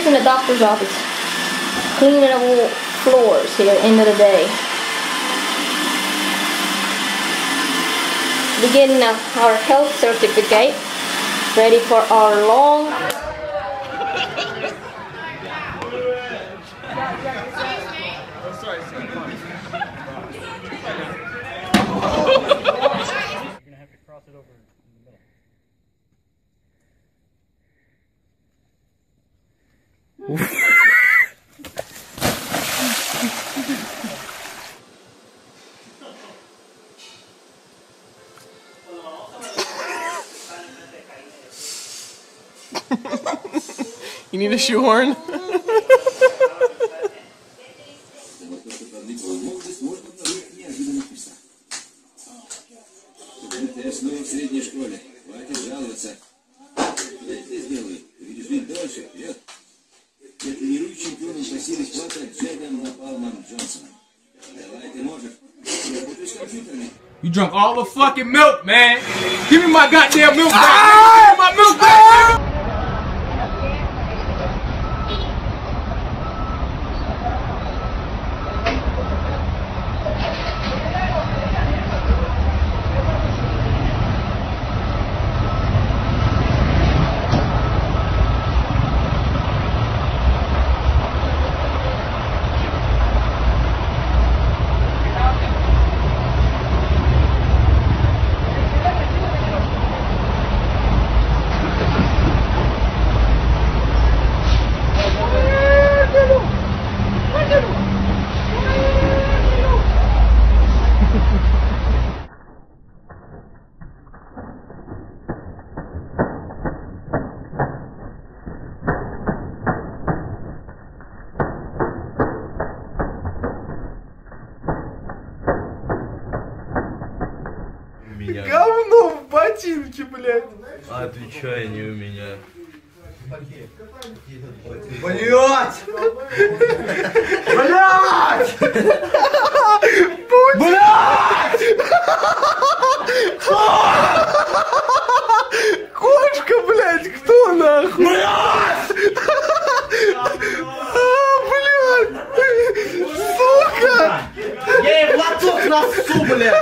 in the doctor's office, cleaning the floors here, end of the day. We're getting our health certificate, ready for our long... You need a shoehorn? You drunk all the fucking milk, man. Give me my goddamn milk back. Give me my milk back. Говно в ботинке, блядь. Отвечай, не у меня. Блядь! Блядь! Блядь! Кошка, блядь, кто нахуй? Блядь! Блядь! Сука! Я ей в лоток носу, блядь!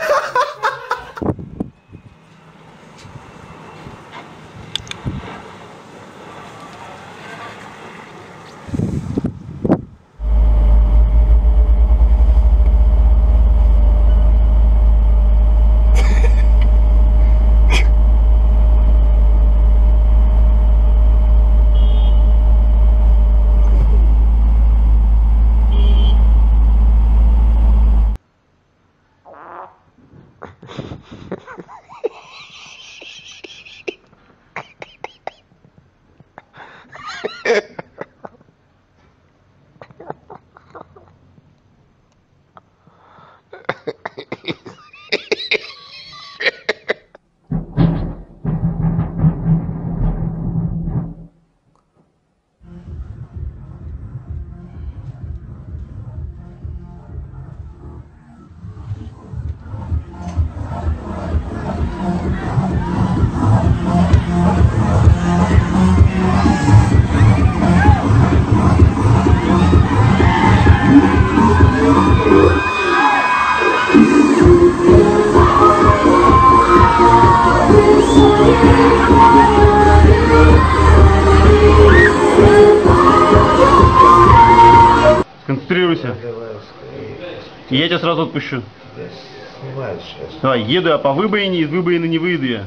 Концентрируйся. И я тебя сразу отпущу. Давай, еду я по выбоине, из выбоины не выйду я.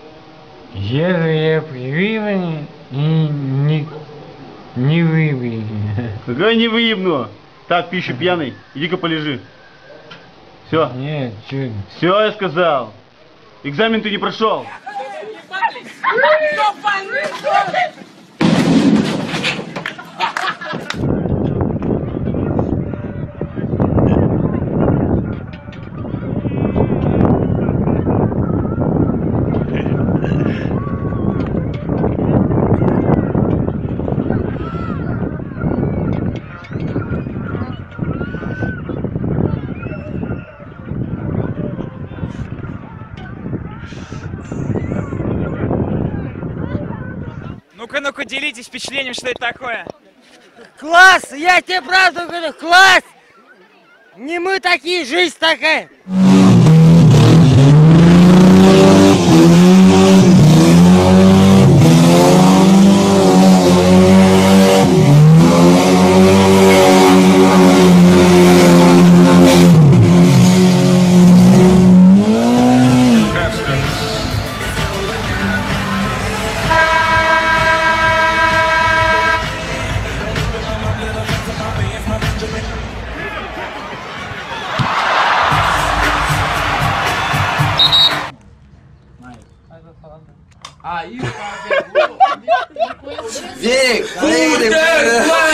Еду я по выбоине и не выйду. Какая не выебну? Так, пищу пьяный, иди-ка полежи. Все. Нет, чудо. Все, я сказал. Экзамен ты не прошел. Ну-ка, делитесь впечатлением, что это такое. Класс! Я тебе правду говорю, класс! Не мы такие, жизнь такая! Aí, cara, Vem, vem,